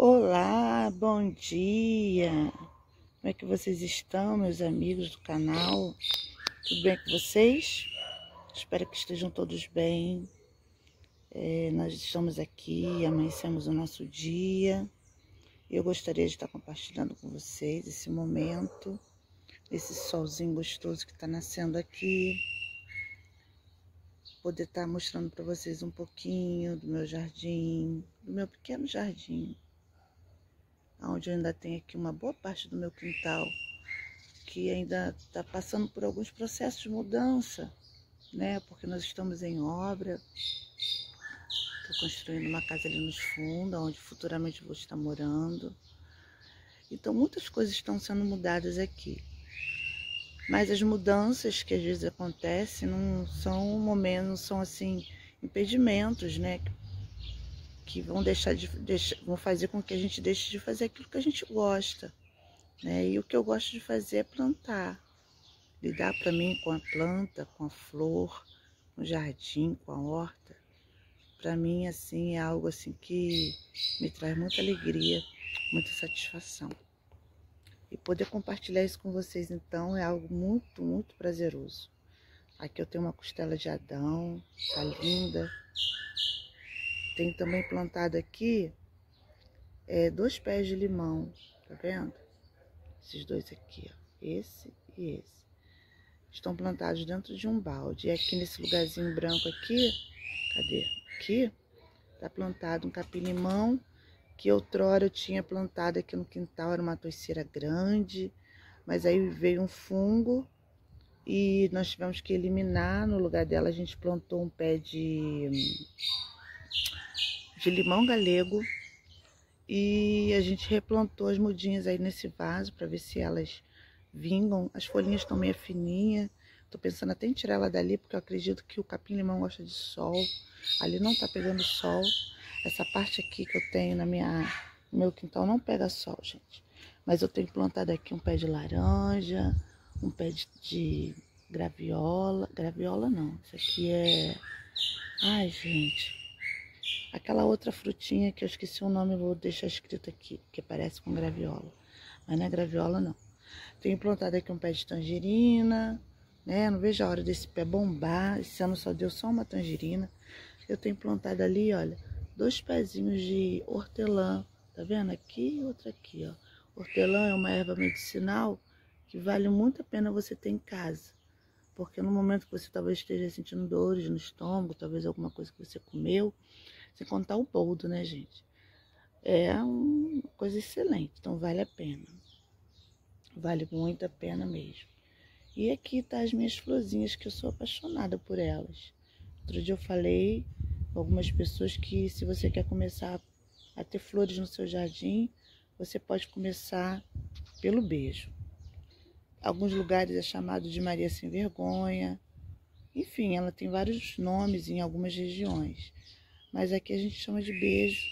Olá, bom dia! Como é que vocês estão, meus amigos do canal? Tudo bem com vocês? Espero que estejam todos bem. Nós estamos aqui, amanhecemos o nosso dia. Eu gostaria de estar compartilhando com vocês esse momento, esse solzinho gostoso que está nascendo aqui. Poder estar mostrando para vocês um pouquinho do meu jardim, do meu pequeno jardim, onde eu ainda tenho aqui uma boa parte do meu quintal que ainda está passando por alguns processos de mudança, né? Porque nós estamos em obra. Estou construindo uma casa ali nos fundos, onde futuramente vou estar morando. Então muitas coisas estão sendo mudadas aqui. Mas as mudanças que às vezes acontecem não são momentos, não são assim impedimentos, né? Que vão vão fazer com que a gente deixe de fazer aquilo que a gente gosta, né? E o que eu gosto de fazer é plantar, lidar para mim com a planta, com a flor, com o jardim, com a horta. Para mim assim é algo assim que me traz muita alegria, muita satisfação. E poder compartilhar isso com vocês então é algo muito, muito prazeroso. Aqui eu tenho uma costela de Adão, tá linda. Tenho também plantado aqui 2 pés de limão, tá vendo? Esses dois aqui, ó, esse e esse. Estão plantados dentro de um balde. E aqui nesse lugarzinho branco aqui, cadê? Aqui, tá plantado um capim-limão, que outrora eu tinha plantado aqui no quintal, era uma toiceira grande, mas aí veio um fungo e nós tivemos que eliminar. No lugar dela a gente plantou um pé de limão galego e a gente replantou as mudinhas aí nesse vaso para ver se elas vingam. As folhinhas estão meio fininhas. Tô pensando até em tirar ela dali, porque eu acredito que o capim-limão gosta de sol. Ali não tá pegando sol. Essa parte aqui que eu tenho no meu quintal não pega sol, gente. Mas eu tenho plantado aqui um pé de laranja, um pé de graviola. Graviola não, isso aqui é... Ai, gente. Aquela outra frutinha que eu esqueci o nome, vou deixar escrito aqui, que parece com graviola. Mas não é graviola, não. Tenho plantado aqui um pé de tangerina, né? Não vejo a hora desse pé bombar. Esse ano só deu só uma tangerina. Eu tenho plantado ali, olha, 2 pezinhos de hortelã. Tá vendo? Aqui e outra aqui, ó. Hortelã é uma erva medicinal que vale muito a pena você ter em casa. Porque no momento que você talvez esteja sentindo dores no estômago, talvez alguma coisa que você comeu, sem contar o boldo, né, gente? É uma coisa excelente, então vale a pena. Vale muito a pena mesmo. E aqui tá as minhas florzinhas, que eu sou apaixonada por elas. Outro dia eu falei com algumas pessoas que se você quer começar a ter flores no seu jardim, você pode começar pelo beijo. Alguns lugares é chamado de Maria Sem Vergonha. Enfim, ela tem vários nomes em algumas regiões. Mas aqui a gente chama de beijo.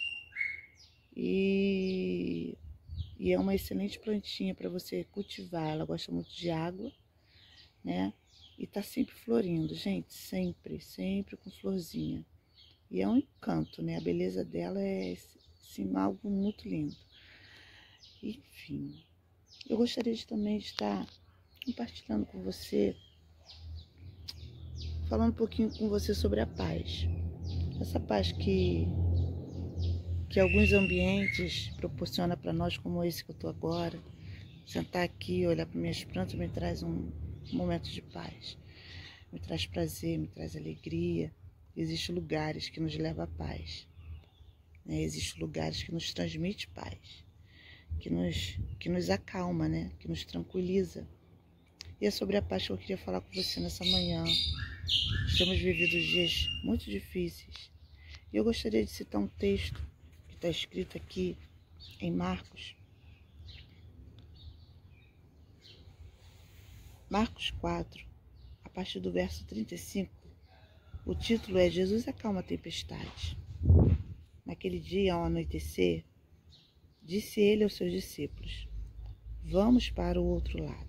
E é uma excelente plantinha para você cultivar. Ela gosta muito de água, né? E tá sempre florindo, gente, sempre, sempre com florzinha. E é um encanto, né? A beleza dela é, assim, algo muito lindo. Enfim, eu gostaria também de estar compartilhando com você, falando um pouquinho com você sobre a paz. Essa paz que alguns ambientes proporciona para nós, como esse que eu tô agora. Sentar aqui, olhar para minhas plantas me traz um momento de paz. Me traz prazer, me traz alegria. Existem lugares que nos levam à paz, né? Existem lugares que nos transmitem paz, que nos acalma, né? Que nos tranquiliza. E é sobre a paz que eu queria falar com você nessa manhã. Temos vivido dias muito difíceis. E eu gostaria de citar um texto que está escrito aqui em Marcos 4, a partir do verso 35. O título é Jesus acalma a tempestade. Naquele dia, ao anoitecer, disse ele aos seus discípulos: vamos para o outro lado.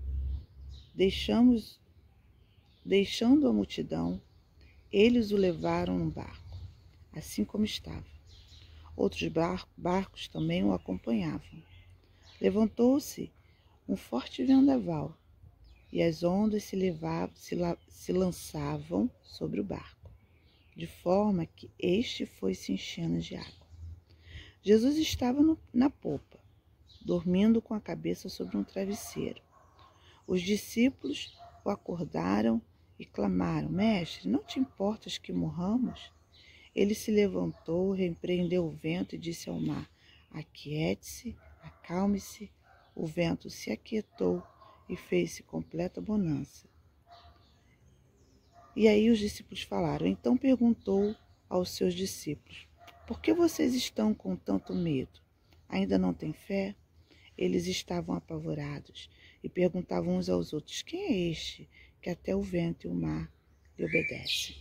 Deixando a multidão, eles o levaram num barco, assim como estava. Outros barcos também o acompanhavam. Levantou-se um forte vendaval e as ondas se lançavam sobre o barco, de forma que este foi se enchendo de água. Jesus estava na popa, dormindo com a cabeça sobre um travesseiro. Os discípulos o acordaram e clamaram: Mestre, não te importas que morramos? Ele se levantou, repreendeu o vento e disse ao mar: Aquiete-se, acalme-se. O vento se aquietou e fez-se completa bonança. E aí os discípulos falaram. Então perguntou aos seus discípulos: Por que vocês estão com tanto medo? Ainda não têm fé? Eles estavam apavorados e perguntavam uns aos outros: Quem é este que até o vento e o mar lhe obedecem?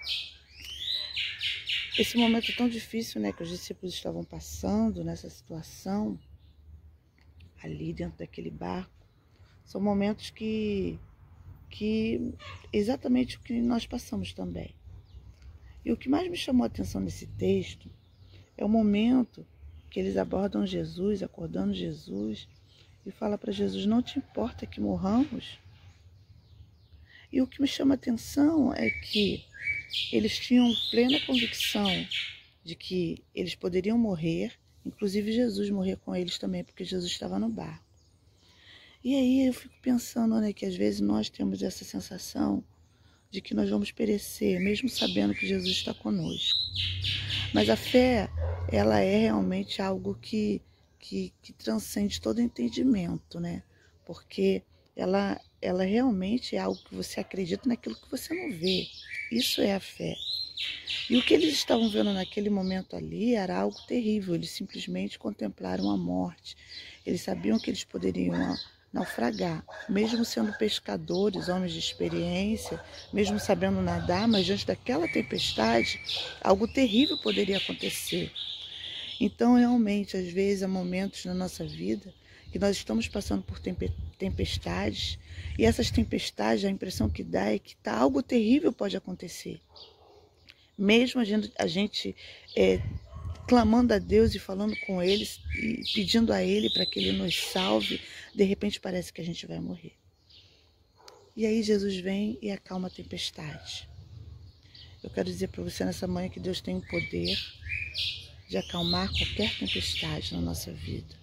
Esse momento tão difícil, né, que os discípulos estavam passando nessa situação, ali dentro daquele barco, são momentos que exatamente o que nós passamos também. E o que mais me chamou a atenção nesse texto é o momento que eles abordam Jesus, acordando Jesus, e fala para Jesus: não te importa que morramos? E o que me chama a atenção é que eles tinham plena convicção de que eles poderiam morrer, inclusive Jesus morrer com eles também, porque Jesus estava no barco. E aí eu fico pensando, né, que às vezes nós temos essa sensação de que nós vamos perecer, mesmo sabendo que Jesus está conosco. Mas a fé, ela é realmente algo que transcende todo entendimento, né? Porque ela realmente é algo que você acredita naquilo que você não vê. Isso é a fé. E o que eles estavam vendo naquele momento ali era algo terrível. Eles simplesmente contemplaram a morte. Eles sabiam que eles poderiam naufragar, mesmo sendo pescadores, homens de experiência, mesmo sabendo nadar, mas diante daquela tempestade, algo terrível poderia acontecer. Então, realmente, às vezes, há momentos na nossa vida que nós estamos passando por tempestades, e essas tempestades, a impressão que dá é que algo terrível pode acontecer. Mesmo a gente clamando a Deus e falando com Ele e pedindo a Ele para que Ele nos salve, de repente parece que a gente vai morrer. E aí Jesus vem e acalma a tempestade. Eu quero dizer para você nessa manhã que Deus tem o poder de acalmar qualquer tempestade na nossa vida.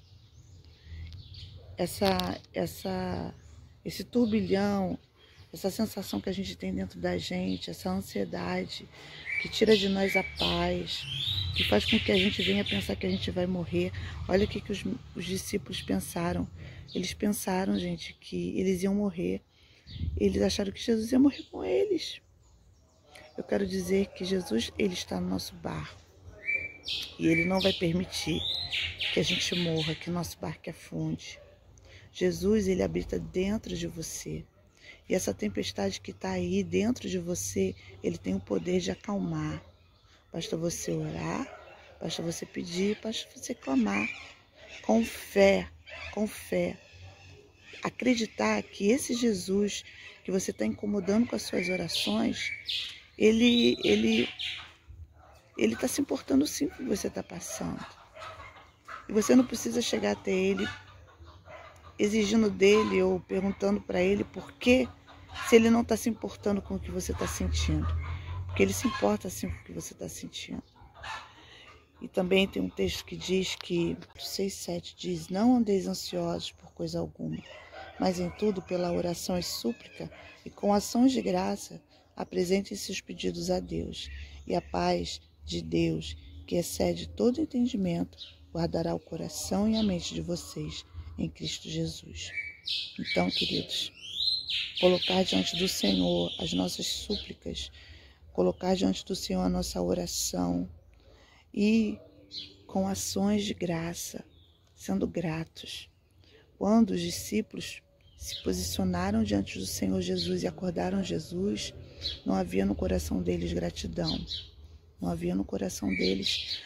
Esse turbilhão, essa sensação que a gente tem dentro da gente, essa ansiedade que tira de nós a paz, que faz com que a gente venha pensar que a gente vai morrer. Olha o que os discípulos pensaram. Eles pensaram, gente, que eles iam morrer. Eles acharam que Jesus ia morrer com eles. Eu quero dizer que Jesus, ele está no nosso barco. E ele não vai permitir que a gente morra, que o nosso barco afunde. Jesus, ele habita dentro de você. E essa tempestade que está aí dentro de você, ele tem o poder de acalmar. Basta você orar, basta você pedir, basta você clamar. Com fé, com fé. Acreditar que esse Jesus que você está incomodando com as suas orações, ele está se importando sim com o que você está passando. E você não precisa chegar até ele exigindo dele ou perguntando para ele por quê, se ele não está se importando com o que você está sentindo. Porque ele se importa sim com o que você está sentindo. E também tem um texto que diz que, 6:7 diz: não andeis ansiosos por coisa alguma, mas em tudo pela oração e súplica e com ações de graça apresentem seus pedidos a Deus. E a paz de Deus, que excede todo entendimento, guardará o coração e a mente de vocês em Cristo Jesus. Então, queridos, colocar diante do Senhor as nossas súplicas, colocar diante do Senhor a nossa oração e com ações de graça, sendo gratos. Quando os discípulos se posicionaram diante do Senhor Jesus e acordaram Jesus, não havia no coração deles gratidão, não havia no coração deles...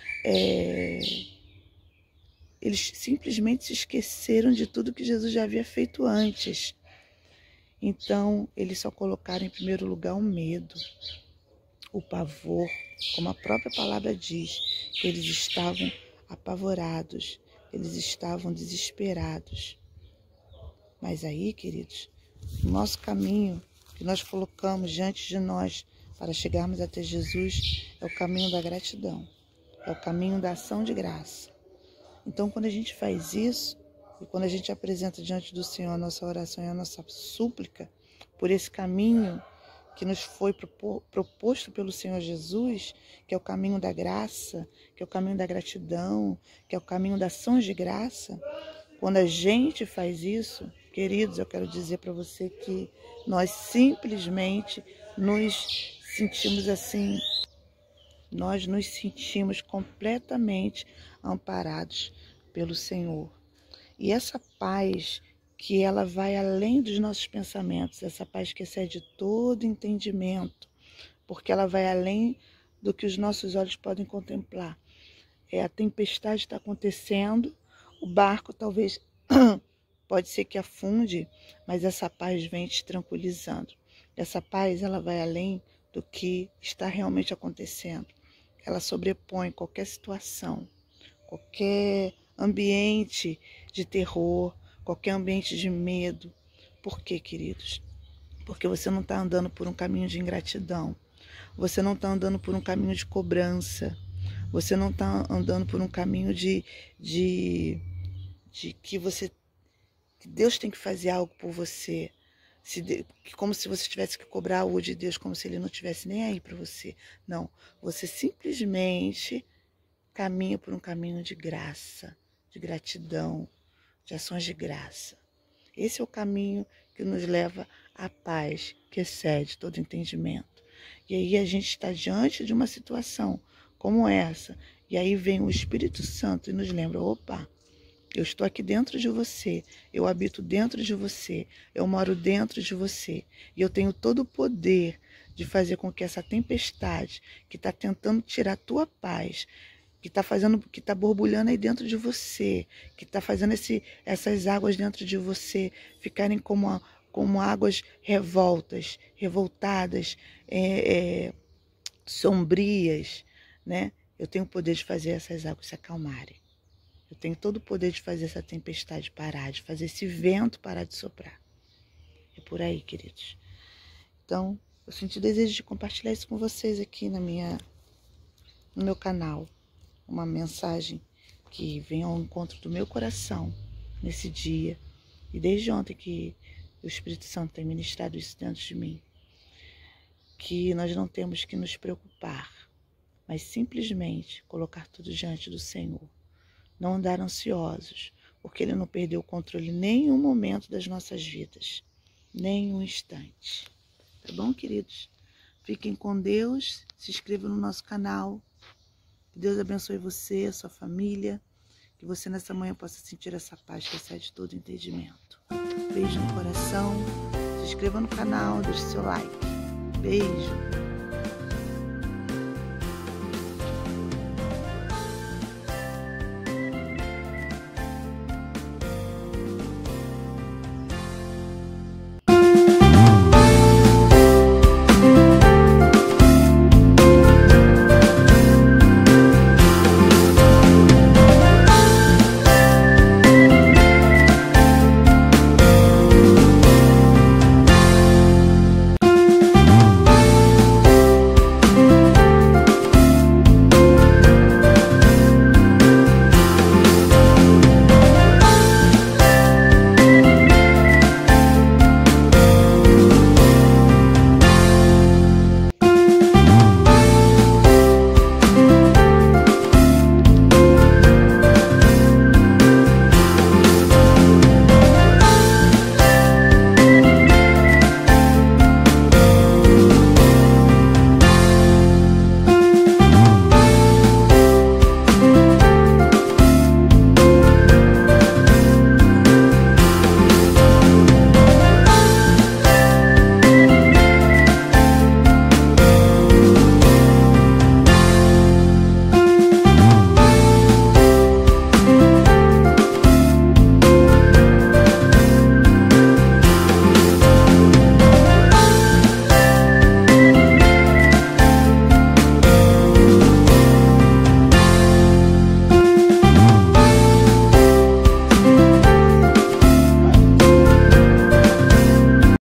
Eles simplesmente se esqueceram de tudo que Jesus já havia feito antes. Então, eles só colocaram em primeiro lugar o medo. o pavor, como a própria palavra diz, que eles estavam apavorados, eles estavam desesperados. Mas aí, queridos, o nosso caminho que nós colocamos diante de nós para chegarmos até Jesus é o caminho da gratidão, é o caminho da ação de graça. Então, quando a gente faz isso, e quando a gente apresenta diante do Senhor a nossa oração e a nossa súplica, por esse caminho que nos foi proposto pelo Senhor Jesus, que é o caminho da graça, que é o caminho da gratidão, que é o caminho da ação de graça, quando a gente faz isso, queridos, eu quero dizer para você que nós simplesmente nos sentimos assim, nós nos sentimos completamente amparados pelo Senhor. E essa paz que ela vai além dos nossos pensamentos, essa paz que excede todo entendimento, porque ela vai além do que os nossos olhos podem contemplar. A tempestade está acontecendo, o barco talvez pode ser que afunde, mas essa paz vem te tranquilizando. Essa paz, ela vai além do que está realmente acontecendo. Ela sobrepõe qualquer situação, qualquer ambiente de terror, qualquer ambiente de medo. Por quê, queridos? Porque você não está andando por um caminho de ingratidão. Você não está andando por um caminho de cobrança. Você não está andando por um caminho de que Deus tem que fazer algo por você. Como se você tivesse que cobrar algo de Deus, como se Ele não estivesse nem aí para você. Não, você simplesmente caminha por um caminho de graça, de gratidão, de ações de graça. Esse é o caminho que nos leva à paz, que excede todo entendimento. E aí a gente está diante de uma situação como essa, e aí vem o Espírito Santo e nos lembra, opa, eu estou aqui dentro de você, eu habito dentro de você, eu moro dentro de você, e eu tenho todo o poder de fazer com que essa tempestade que está tentando tirar a tua paz, que está borbulhando aí dentro de você, que está fazendo essas águas dentro de você ficarem como águas revoltadas, sombrias, né? Eu tenho o poder de fazer essas águas se acalmarem. Eu tenho todo o poder de fazer essa tempestade parar, de fazer esse vento parar de soprar. É por aí, queridos. Então, eu senti desejo de compartilhar isso com vocês aqui no meu canal. Uma mensagem que vem ao encontro do meu coração nesse dia. E desde ontem que o Espírito Santo tem ministrado isso dentro de mim. Que nós não temos que nos preocupar, mas simplesmente colocar tudo diante do Senhor. Não andar ansiosos, porque Ele não perdeu o controle em nenhum momento das nossas vidas. Nem um instante. Tá bom, queridos? Fiquem com Deus, se inscrevam no nosso canal. Que Deus abençoe você, a sua família. Que você nessa manhã possa sentir essa paz que excede todo entendimento. Beijo no coração. Se inscreva no canal, deixe seu like. Beijo.